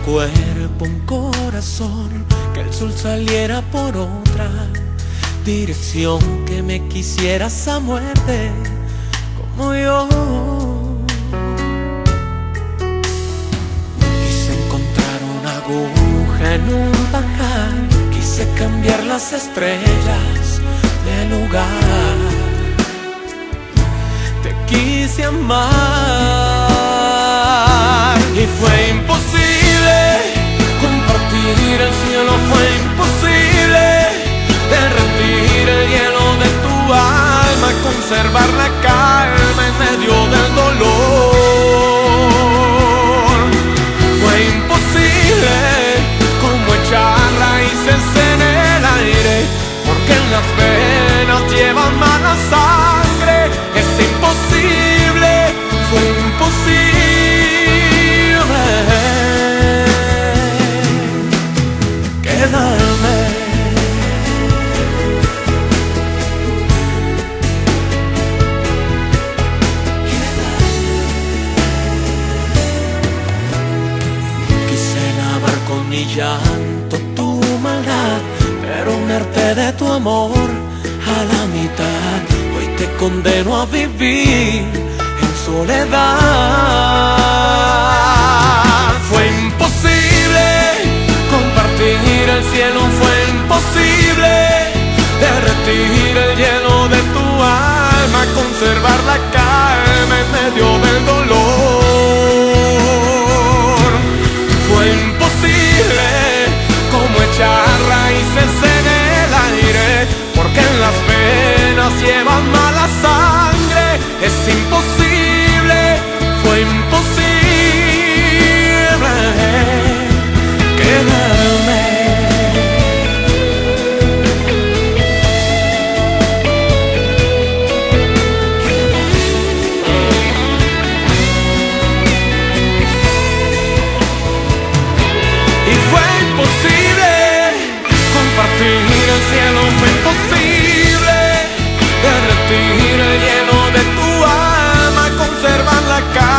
cuerpo un corazón, que el sol saliera por otra dirección, que me quisieras a muerte como yo. Quise encontrar una aguja en un pajar, quise cambiar las estrellas de lugar. Te quise amar y fue imposible compartir el cielo, fue imposible derretir el hielo de tu alma, conservar la calma en medio del dolor. Fue imposible como echar raíces en el aire, porque en las venas llevan mala sangre. Es imposible, fue imposible quedarme. Quise lavar con mi llanto tu maldad, pero me harté de tu amor a la mitad. Hoy te condeno a vivir en soledad. Fue imposible compartir el cielo, fue imposible derretir el hielo de tu alma, conservar la calma en medio del dolor. Fue imposible como echar raíces en el aire, porque en las venas llevan mala sangre. Es imposible, fue imposible quedarme. Y fue imposible compartir el cielo, fue imposible derretir el hielo de tu alma, conservar la calma